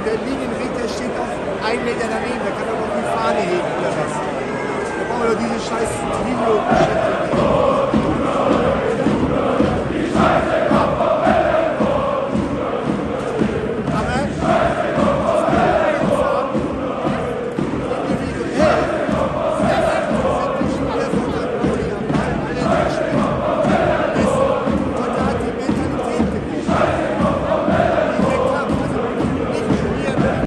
der Linienrichter steht auf 1 Meter daneben, da kann er doch die Fahne heben oder was. Da brauchen wir doch diese scheiß Videogeschichte.